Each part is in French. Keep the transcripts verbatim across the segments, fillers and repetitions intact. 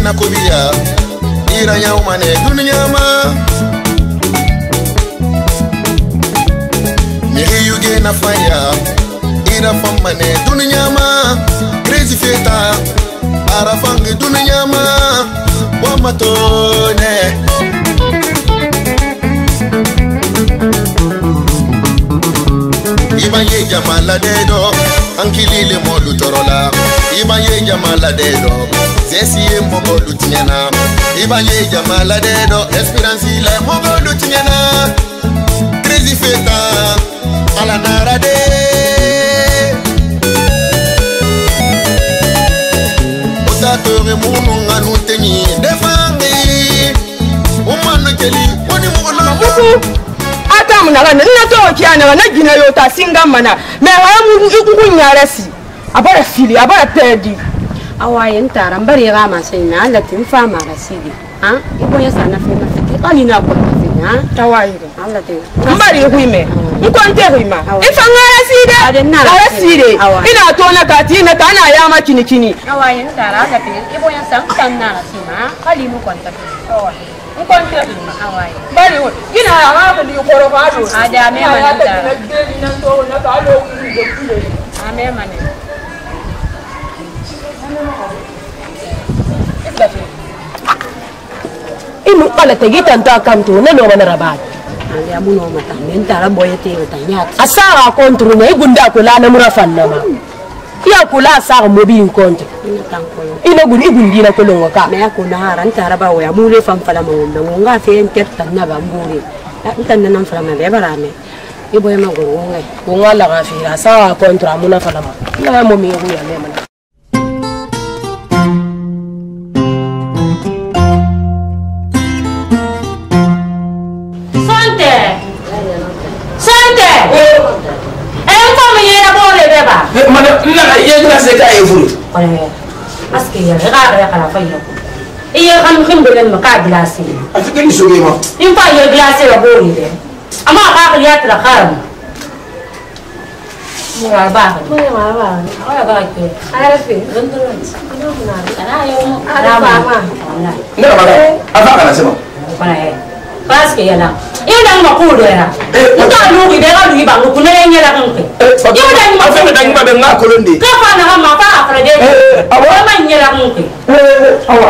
na kubiya ira yauma ne dunya ma me yuge na faya ira famma ne dunya ma crazy feta ara fangi dunya ma wa matone Iba ye jamala dedo ankilile molu torola Iba ye jamala dedo zesi ye mogolu tinyana Iba ye jamala dedo esperance ile mogolu tinyana Crazy feta ala narade Otatore munu nganu tenyi defangi Umanu keli woni mogolu Ata na na to kiana na gina yo ta singa mana me ha mu ikukunyara si abara fili abara pedi awaye ntara mbari ga ma sai na Allah tin fa ma rasidi ha ibo ya sana fe na fiti ani na ko fiti ha tawaye Allah tin mbari huime nkonte huima ifanga raside raside ina to na kati na kana ya ma kini kini awaye ntara Allah tin ibo ya san tan na rasima kali mu kwanta awaye Nkonte huima awaye mbari hu ina ya ma ni koro ba do ada me ma ntara na to na ka lo ku ame mane inu kala tegi tanta kanto na no mana rabat ya mu no mata men tara boyete ta nyat asara kontro ne gunda ko la na murafan na ma ya kula asara mo bi kontro ina gun igundi na ko longo ka me ko na haran tara ba ya mu le fam fala mo na nga fe en tet tan na ba mburi tan nan fala ma be barame ibo ya ma go ngai ko ngala ga fi asara kontro amuna fala ma na mo mi go ya me mana mana nana ye classe ka e furu aske ya ga ga kala fayo iya kan khimbulen maka glasi afike ni soge ma in fa ye glasi wa bori de ama ka ga ya tra kharam ni ga ba ni ga ba ala ba ke ala fi ndoro no na ana yo ala ba ma ne ba afa kana sema para he paske ya na ina ma ku de na nta lu ki de ga lu ba ku ne nya la kan ke yo da ni ma fe da ni ma be nga kolondi ka fa na ma fa afra de awa ma nya la kan ke awa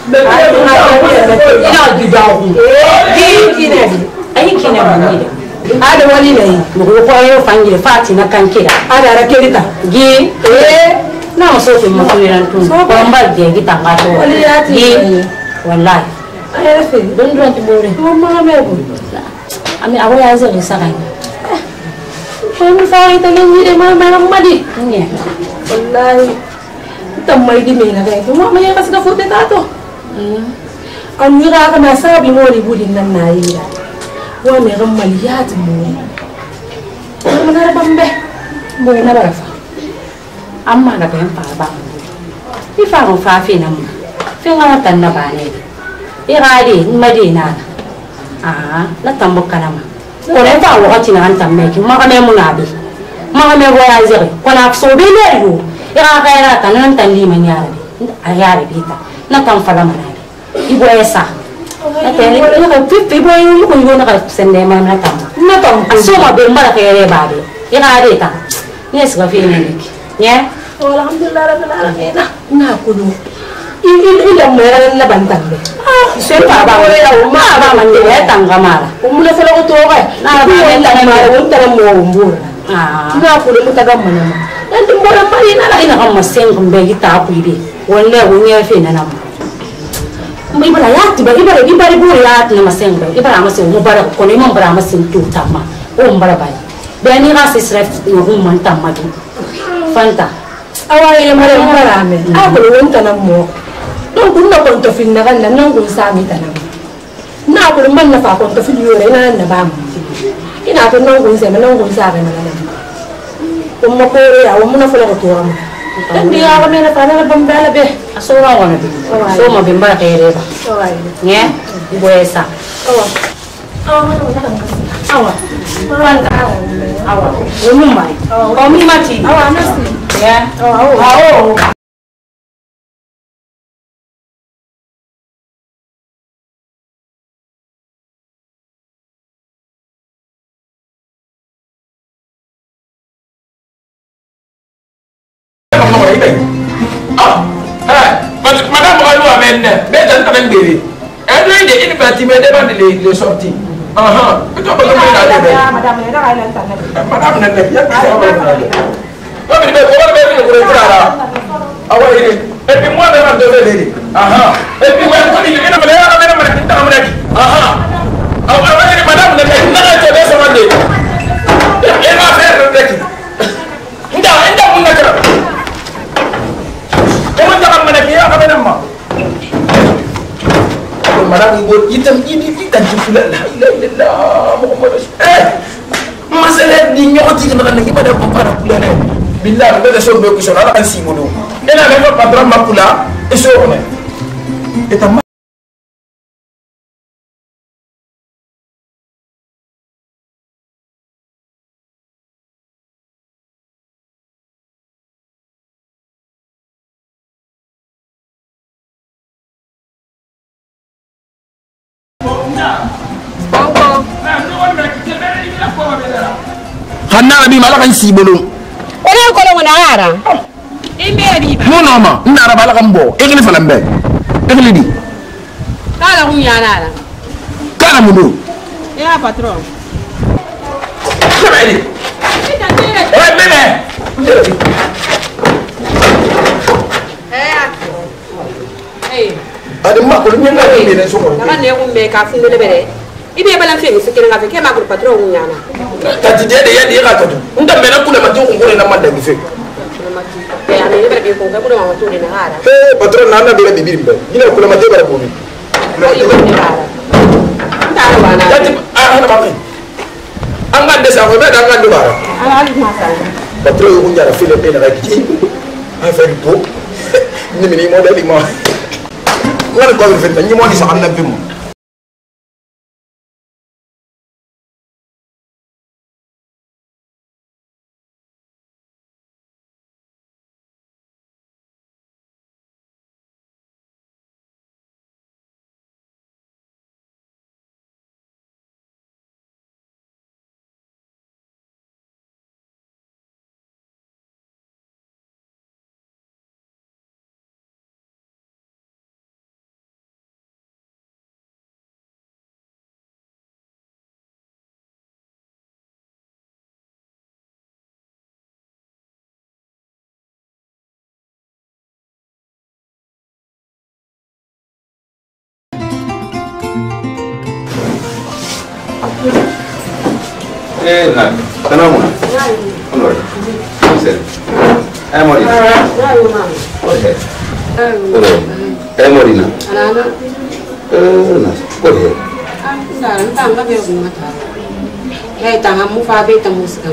ina di da ku ki ki ne ai ki ne ma ni ada wali ne mu ko yo fangi fati na kan kira ada ra kerita gi eh na so fi mo fi ran tu ko mbal de gi ta ma to gi wallahi ay fi don don ti bore mo ma me bu ami awo ya ze sa kan ko mi fa ita ni ni de ma ma madi ni wallahi tamai di me na ga to ma ya kas ga fote ta to an ni ga ka na sabi mo ri budin nan na yi da wa me ran maliyat mo ko na bambe mo na ba fa amma na ba fa ba fi fa mo fa fi na mo fi nga tan na ba ne irade madina ah la tambo kalama ko le fa wakati na anta meki ma kame munabi ma kame voyager ko na so be le yo ira ka ira tan nan tan li man yare ayare bita na tam fala manabi ibo esa na tele ko ko pipi boy yo ko yo na ka sende man na tam na tam so ma be mara ka yare ba be ira de ta yes ga fi ne ki ya alhamdulillah rabbil alamin na kuno ini ila mera na bantan be se pa ba ma ba man de tanga mara umuna fela ko to ga na ba ne tanga mara un tara mo mbur ah na ko le mutaga mana dan dum bora mari na la ina kam masen ko be gita ku ide wolle wo nye fe na nam mo ibara ya ti ba ibara ibara buri ya na masen be ibara masen mo bara ko ne mo bara masen tu tamma o mbara ba be ni ga se sref yo hum man tamma du fanta awai le mara mbara me a ko le won tanam mo non kun na konto fin na kan nan kun sami tanam na kun man na fa konto fin yore na na ba mu ina to non kun se nan kun sa ga na na kun ma ko ya wa mun na fa ko to am dan dia ga me na fa na bambala be asora wa na bi so ma be mbara kere ba nye ibo esa awa awa awa rwanda awa wo mu mai o mi mati awa nasi ya awa awa guéri. Elle doit aider une partie, mais demande les sorties. Ah ah. Tu peux pas me demander. Madame, elle a l'internet. Madame, elle a l'internet. Non, mais comment elle va faire là? Ah ouais, et puis moi, je vais devoir l'aider. Ah ah. Et puis, moi, je vais devoir l'aider. Ah ah. Ah ouais, madame, elle a l'internet. Elle va faire le truc. Nda, nda, nda, nda. Comment tu vas me dire à madame? Madame, il dit, il dit, il t'a dit, il a, il a, il a, eh, masalah di nyoti kan kan kita ada para pula ni. Bila kita dah suruh berkusur, ada kan si mulu. Ina lepas patron makula, esok ni. Kita Hanna abi malakan si bolong. Ore ko lo na ara. Imbe abi ba. No no ma, ndara malakan bo. Egli falambe. Egli di. Kala hun ya na. Kala mudu. Ya patron. Sabedi. Eh bebe. Eh. Eh. Ada mak ko ni ngala ni ne soko. Na ne ko me ka fu le bere. Ibe bala fe mi sekere ngafe ke ma ko patron hun ya na. Tati de de ya de ka to. Nda mena kula matu ko ngore na manda mi fe. Eh ani ne bere ke ko ka ko ma to de na ara. Eh patron na na bere bibiri mbe. Ina kula mate bara ko ni. Ai ko ni ara. Nda ba na. Tati ah na ba. Anga desa ko be da anga do bara. Ala ali ma sa. Patron ko njara fele pe na ka ki. Ai fa ripo. Ni mi ni mo dali mo. Ngala ko fe ni mo ni sa anna bi mo. Eh, nah, kenapa? Kenapa? Bisa. Eh, mau di? Oke. Eh, mau di na? Eh, nah, boleh. Nda ntang ba be ko mata. Ya tanga mu fa be ta musika.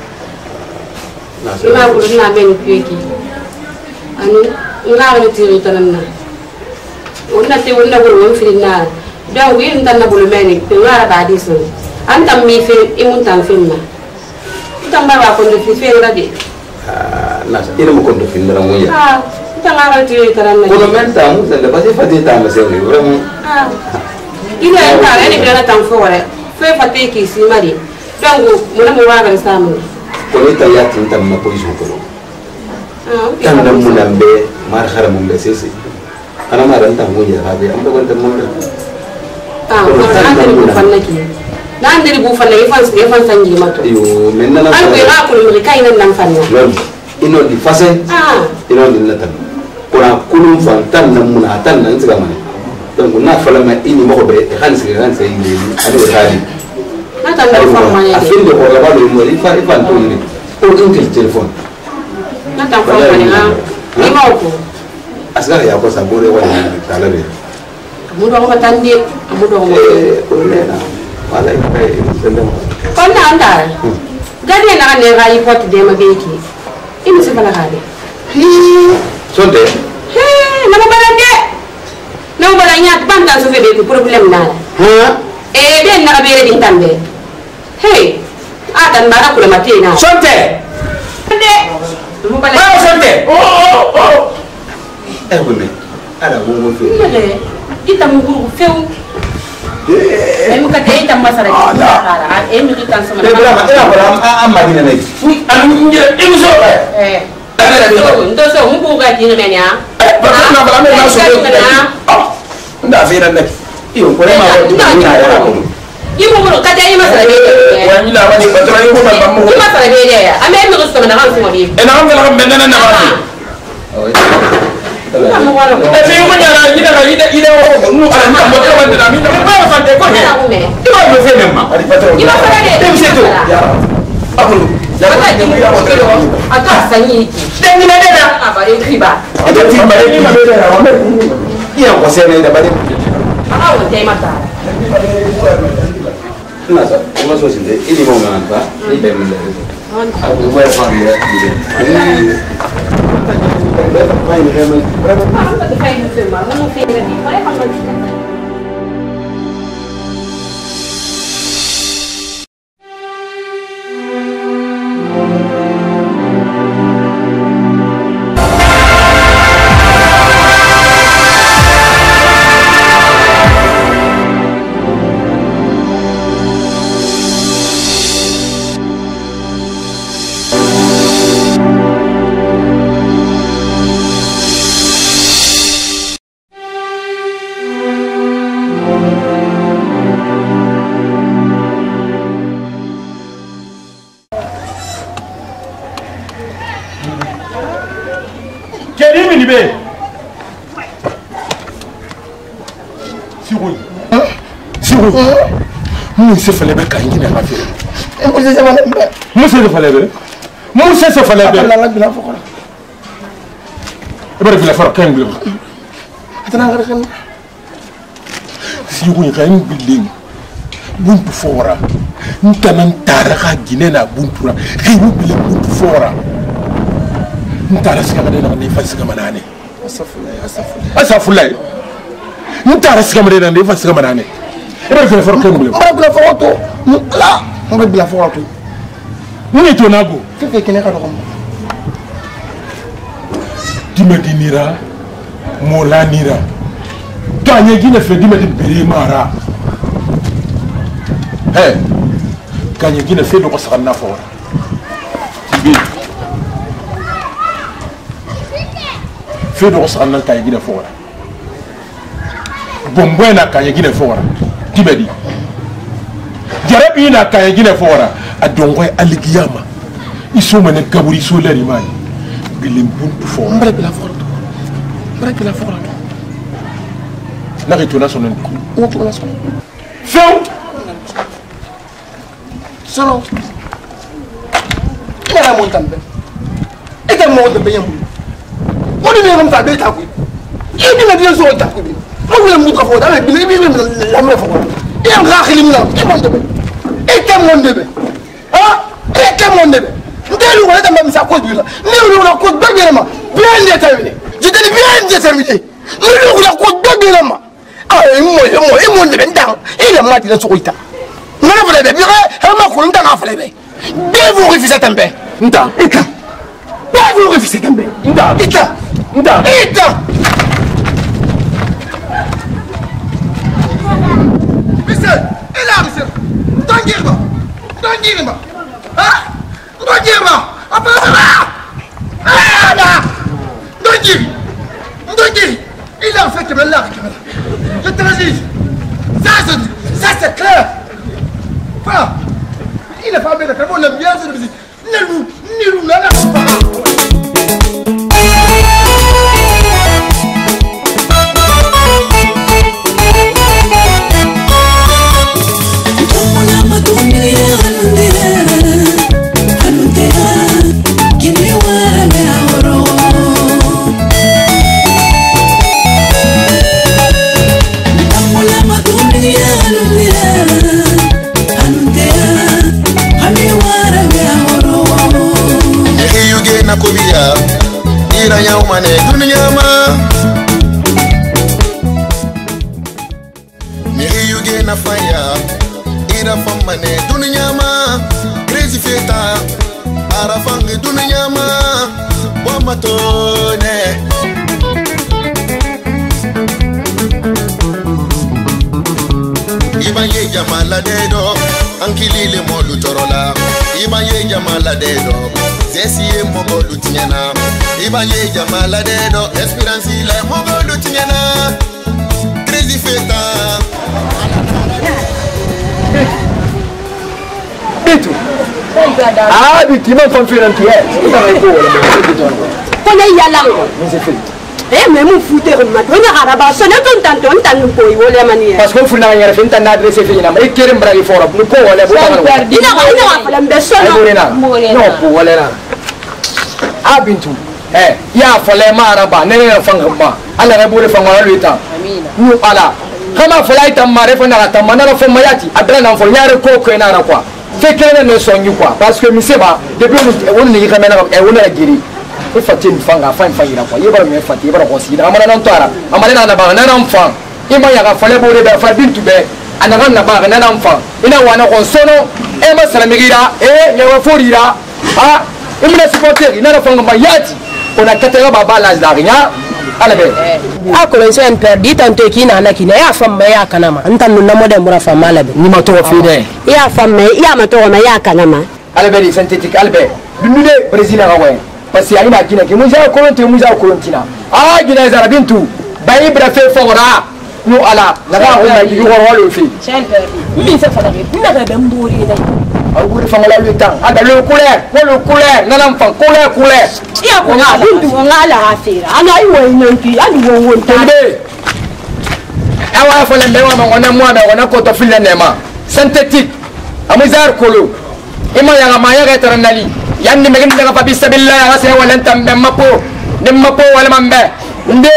Nah, Ina ko na ben peki. Ani ngara ni tiri tanana. Onna te onna ko won filina. Da wi ndan na bulu meni, pe ngara ba di so. Antam mi fe imun tan filna. Tam ba ko ndo fi fe radi. Ah, nah, ini mau kondo film orang muya. Ah, tanga ga tiri tanana. Kalau mental, mungkin lepas itu fatih tambah sendiri, orang. Ah. Ina entara ni bila tan fo wala. Fe fatiki si mari. Dangu muna mu wa ga samu. Kalau itu ya tentang mana polisi hukum. Ah, okay. Kan dalam munambe, marhara mumbe sesi. Karena marah tentang muya, habis, ambil konten muda. Ah, orang dari bufan lagi. Nan dari bufan lagi fans dia fans sangi mato. Iyo, menna na. Aku yang aku ni mereka ini nang fan. Non, ino di fase. Ah. Ino di natan. Kurang kulum fan tan namun atan nang segala mana. Donc na fala ma ini mo be kan segala kan sai ini. Ada berhari. Na tan dari fan mana. Afin de ko la ba mo ri fa ifan to ini. O ingil telefon. Na tan fan mana. Ni mau ko. Asgara ya ko sabore wa ni talare. Mudo ko tandi, mudo ko. Eh, ko le na. Wala ipai sendam. Kon na anda. Gadi na ne ga ipot de ma beki. Ini se bala gadi. Hi, sonde. He, na ma bala de. Na bala nya banda so be ko problem na. Ha? Eh, ben na bere din tambe. Hey, adan mara kula matina. Sonte. Ande. Mu bala. Mau sonte. Oh oh oh. Eh, bune. Ada gongo fe. Mele, kita muguru feu. Eh, muka teh kita masalah kita sekarang. Eh, kita sama. Eh, berapa? Eh, berapa? Amma dina naik. Anu nje ibu so. Eh. Itu, itu so, muka gini menya. Eh, betul na bala me na so. Ah. Nda. la fera nek iyo ko ma ko ni na ya ko Ibu mau kata ini masalah beda. Wah ini lah wani betul ini bukan kamu. Ini masalah beda ya. Ame ame terus teman dengan semua dia. Eh nak ambil ambil nana nana wani. Oh itu. Tapi yang mana lah ini lah ini ini orang nu ada macam macam mana nak minta apa sampai kau ni. Itu apa sih memang? Ada betul. Ini masalah dia. Itu situ. Ya. Apa lu? Jangan jangan dia apa tu. Atau sanyi. Dan ni ada dah. Apa dia kriba? Ada kriba ini mana ada. Iya kau saya ni dah balik. Ah, oh dia mata. Nah, so, cuma so sini, ini mau mana pak? Ini bagaimana? Aku buat apa dia? Ini, berapa poin kamu? Berapa? Berapa poin semua? Mana poin lagi? Berapa poin? Musa fale be kan gina ma fi e musa se fale be musa se fale be musa se fale be la la bila fokora e bar bila fara kan bila atana ngar kan si ko kan bilding buntu fora ntanan tara ka gine na buntura ki bu bila buntu fora ntara sika madena ne fasika manane asafulai asafulai asafulai ntara sika madena ne fasika manane Eba bila fora kan bila. Eba bila fora tu. La. Eba bila fora tu. Ni itu nago. Kau kena kau nak. Dimedi nira, mola nira. Kanye gina fe dimedi beri mara. Hey, kanye gina fe doko sakan na fora. Tibi. Fe doko sakan na kanye gina fora. Bomboena kanye gina fora. Tibedi jarabi na kaya gina fora a dongoy aligiyama iso mane gaburi so leri mani bilim buntu fora mbere bila fora to mbere bila fora to na ke tona sonon ko to na sonon few sono ina montambe ita mo de beyam woni me ngam ta be ta ku e na dia so ta ku mo le mu ka fo da bi bi la me fo e am ga khilim la e mo debe e ke mo debe ha e ke mo debe ndelu wala da mam sa ko bi la ni lu la ko be ma bien déterminé je te dis bien déterminé ni lu la ko be ma ah e mo e mo e mo debe ndang e la ma ti la so ko ita ngana fele be bi e ma ko ndang a fele be be vous refusez tembe nda ita be vous refusez tembe nda ita nda ita Mister, il a monsieur. Don't give up. Don't give up. Hein? Don't give up. Après ça. Ah là. Don't give. Don't give. Il a fait que le lac. Je te le dis. Ça c'est ça c'est clair. Voilà. Il a pas bien d'accord. On aime bien cette musique. Ni nous, ni nous là là. Kubiya ira yau mane duniya ma me yuge na faya ira fam mane duniya ma crazy feta ara fang duniya ma wa matone iba ye jamala dedo ankilile molu torola iba ye jamala dedo Zesi ye mogo lutinyana Iba ye jamala dedo Esperance ile mogo lutinyana Crazy face Ah, bi ti man fon firan ti eh. Ita ko wala. Ko ne yala ko. Eh, mais mon fouteur ma dona haraba so ne ton tanto tan ko i wole mani. Parce que funa ngara fin tan adresse fi na mai kerem bragi fora. Ni ko wala bo tan. Ina ko ina ko fala mbe so no. No, ko wala na. Ah, bintu. Eh, ya fala ma araba ne ne fanga ba. Allah ne bole fanga wala ita. Amina. Ni ala. Kama fala ita mare fo na ta manana fo mayati. Abra na fo nyare ko ko na na kwa. Fait que ne songi quoi parce que mi seba depuis on ni kamera e wona giri e fati mi fanga fa fa ira quoi yeba mi fati yeba ko sida amana nan toara amana na ba na nan fa ima ya ga fale bore da fa bintu be anaga na ba na nan fa ina wana ko sono e ma sala mi gira e ya wa forira ha imna supporter ina na fanga ba yati ona katera baba la zarinya ala be a ko len sen perdi tanto kina na kina ya famma ya kanama antan nun namo de mura famma la be ni ma to fi de ya famma ya ma to ma ya kanama ala be di synthétique ala be dunde brésil ga way parce que ali ma kina ke muja ko ronte muja ko rontina ah gina zara bintu bayi bra fe fora no ala la ga ko na yu wor walo fi sen perdi mi se fala ni na ga dem buri dai au buri fanga la lu tan ada le couleur le couleur nanam fa couleur couleur ya ko na bintu ngala afira ana i wo nyanki ani wo wo Tende. Awa fole mbewa mangona mwa mangona koto file nema. Synthétique. Amuzar kolo. Ima ya maya ga taranali. Yanni megin daga fa bisabillah ya se wala tambe mapo. Nimmapo wala mambe. Nde.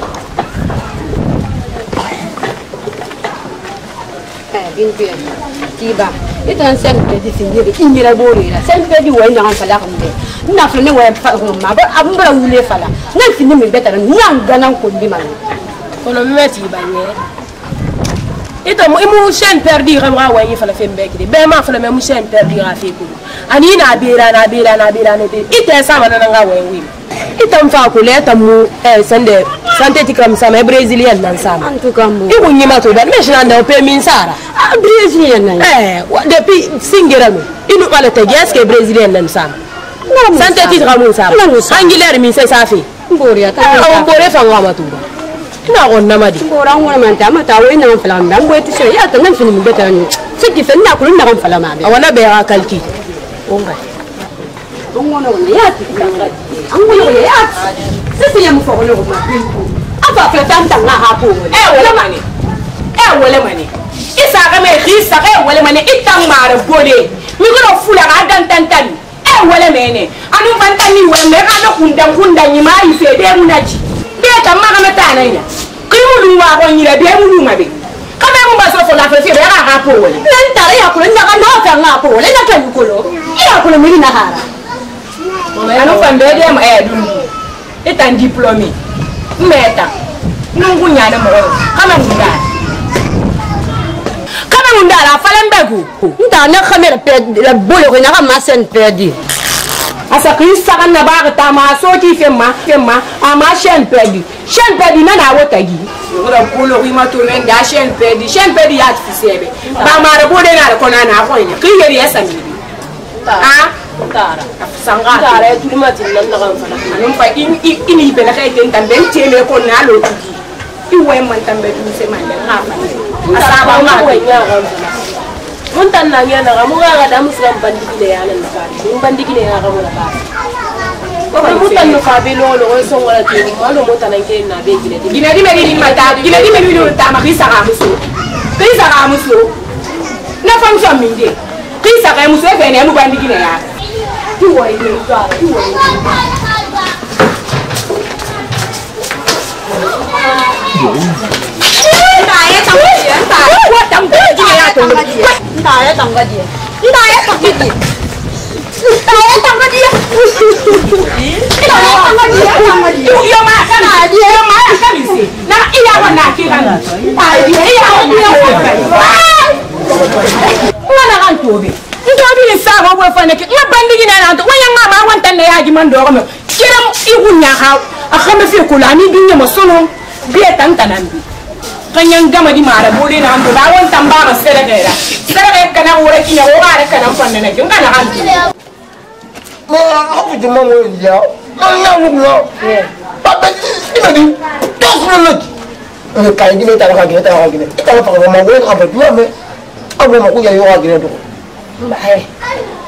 Eh, bintu. Tiba. Itu kan sempre di sini, ini la bori la. Sempre di wai jangan salah kamde. Na fene wai fa ma ba abura wule fala. Na fini mi betara nyang ganan ko di man. kono meti banye ito mo imu sen perdi ramra wai fala fembe kidi be ma fala me mu sen perdi ra fe ko ani na bira na bira na bira ne ite sama na nga wai wi ito mfa ko le tamu eh sande synthétique comme ça mais brésilien nan sama En tout cas mo. ibu nyima to dan mais na pe min sara Ah, brésilien na. eh depuis singera no inu pala te geske brésilien nan sama synthétique ramu sama angulaire min c'est ça fait Bori ata. ah on bore fa ngama tuba ina on namadi Orang orang manta mata wai na fala mba ngwe ti se ya ta nan fini mi betara ni. Siki fe na ko na kan fala ma be. awana be ra kalki onga Ongono ya ti kanga. Angono ya. Sisi ya mu fo ko ma. Aba fe tan tan na ha ko. eh wala mani eh wala mani isa ga me khisa ga wala mani itam mara bole mi ko fula ga dan tan tan eh wala mene anu bantan ni wala me ga kundan kundan ni mai fe de munaji be tam ma ga meta na ina kimu lu wa ko ni be mu lu ma be kama mu ba so fo la fe fe be ga ha ko wala Nan tare ya ko na ka na fa nga ko le na ka ko lo. Ya ko mi na hara. anu fan be de ma eh dum itan diplôme meta nungu nyana mo kama ngunda kama ngunda la falen begu Nda na khamera pe la bolo ko na ka ma sen perdi. asa krista kan na ba ta ma so ki femma femma ama shen pedi shen pedi na na wota gi ngora kulo wi ma to men da shen pedi shen pedi ya fisebe ba ma ra bode na ko na na ko ni ki yeri esa mi ha tara sanga tara e tulima tinnan na kan fala anum fa in in ibe na kay ten tan ben teme ko na lo tuki i way man tambe du se man da ha fa asa ba ma ko nya kan fala mun tan na nya na mu ga da muslim bandigi le yanan na fari mun bandigi le na ga mu na fari ko mun tan no fa be lo lo so wala ti mo lo mo tan ke na be gile di gina di me di ma ta gina di me di lo ta ma kisa ga muso kisa ga muso na fam so mi de kisa ga muso e fe ne mu bandigi ne ya ti wo ide ta ti wo Nda ya tang ga dia. Nda wa tam ko ji ya to Nda ya tang ga dia. Nda ya tang ga dia. Nda ya tang ga dia. Nda ya tang ga dia. Tang ga dia. yo ma ka na dia yo ma ka mi se na iya wa na ki kan ta dia iya wa dia ngana kan to bi ndo bi ni sa ba bo fa ne ki ma bandigi na na to wa yang ma wan tan ne ya ji man do ko me kiram i gunya ha a khame fi kulani dunya mo sono bi tan tanan bi kanyang gama di mara bole na ambo ba won tamba ma sere gera sere kana wora ki ya wora re kana fanne ne kun kana han mo abu de mo ya ma ya mu lo papa ina di tos no lo eh kai gine ta ka gine ta ka gine ta ka pa mo mo ka ba du me abu mo ku ya yo ka gine do mbae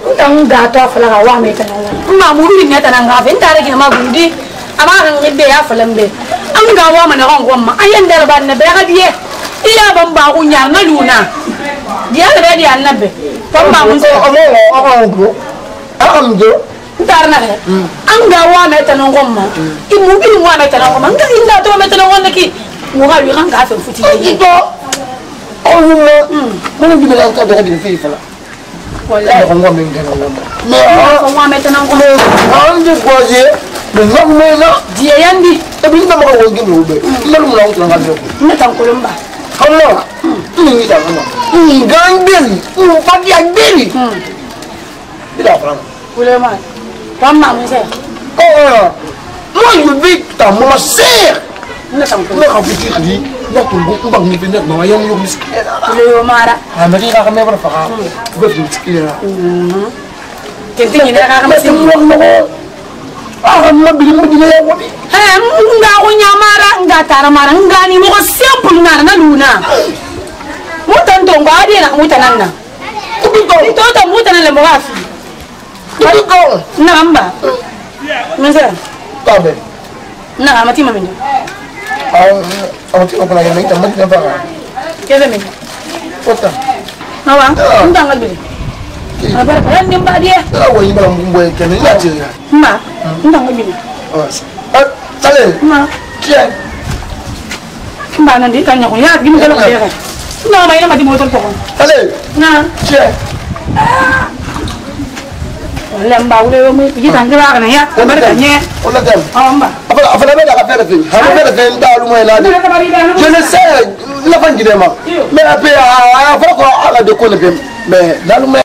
Tang gato fala ga wa me tan ma mu ri ne tan ga fen tare ki ma gundi ama ga ngi be ya fala mbe am ga wa ma na gon gon ma ayen dar ban ne be ga die iya ban ba ku nya na luna dia ga dia annabe pam ma mun so o mo o ko go am jo tar na he am ga wa me tan gon ma i mu bi wa me tan gon ma ga inda to me tan gon ki mu ga wi kan ga fa futi ni to o mo mo bi la ka be ga bi fi fala wala ko ngom min gëna won mais ko mo amé tan ko on di goje de ngom me na di yandi e bi dama ko won gëmu be man mo law tan ngado na tan ko lumba xamno ni ni da mo ni gambel ni fadi ak beli bi da fram wala ma pam ma mo se oh mo yu bi ta mo ser na tan ko na ko fi di ya tunggu bang ni pindah bawa yang lu miskin lu mara ah mari ka kami berapa ka buat miskin kenting ini ka kami semua mo ah mo bili mo dile ya wadi eh nga ko nyamara nga tara mara nga ni mo simple na na luna mo tanto nga adi na mo tanana tubi ko to to mo tanana mo afi tubi ko na amba mensa tabe na amati mami Ang ang tino pala yung tamat na ba? Kaya min. Ota. Nawa, undang ngal bili. Aba, yan din ba dia? Tawa yung balang bumboy kan ni lati. Ma, undang ngal bili. Oh. Ah, sale. Ma. Kian. Ma nanti kanya ko ya, gini kalau dia kan. Na may na mati motor ko. Sale. Na. Kian. Wala mba ule mo pigi tangga ka na ya. Aba kanya. Wala gam. Ah mba. Apa apa na bela ka pera fi. Ha bela ka nda lu mo ila. Je ne sais la fan gide ma. Mais après a fa ko ala de ko le gem. Mais dalu me.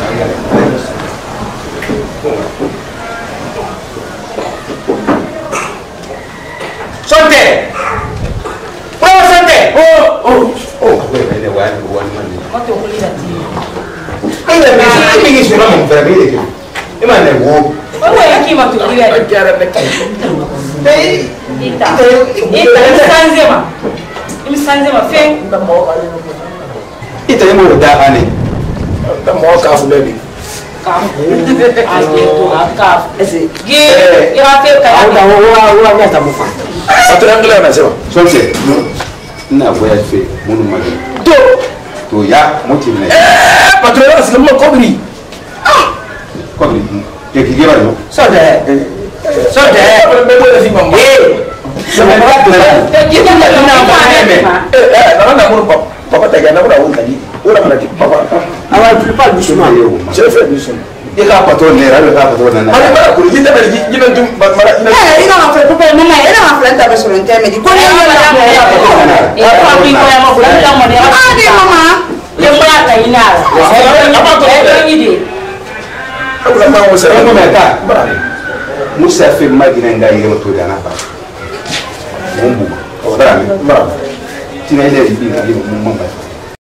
Sonte. Oh sonte. Oh oh oh. Wait, wait, wait, one man. Mato ko lira ti. Ai le me, ai mi sura mo fra mi. Imane wo. Wewe yaki matukio ya kiara neki. Dei ita. Ita imsanzema. Imsanzema fe ndamo kali. Ita yemo da ani. Ndamo ka fulani. Kam. Aje to aka. Ese. Ge, ira fe ka. Anda wa wa wa ta mufa. Atrangala anasema. Sote. Na boya fe munu magi. To. To ya motive na. Eh, patrona sima kobri. Ah. Kobri. Ke ki geba no so de so de me mo si mama eh so me ba to de ki ta na ba me eh eh na na mo papa papa ta ga na ba won tadi ora na ki papa awa tu pa du suma je fe du suma e ka pato ne ra ka pato na na ale ba ku ji ta ba ji ji na tu ba mara eh ina ma fe papa mama ina ma fe ta ba so ente me di ko ni ya ba e pa bi ko ya ma ku ta mo ne ah di mama le ba ta ina la apa to e ni Agora não você vai comentar. Musa fe magina ngai yo to dana pa. Mumbu. Ora, mara. Tina ile ibi ngai mumba.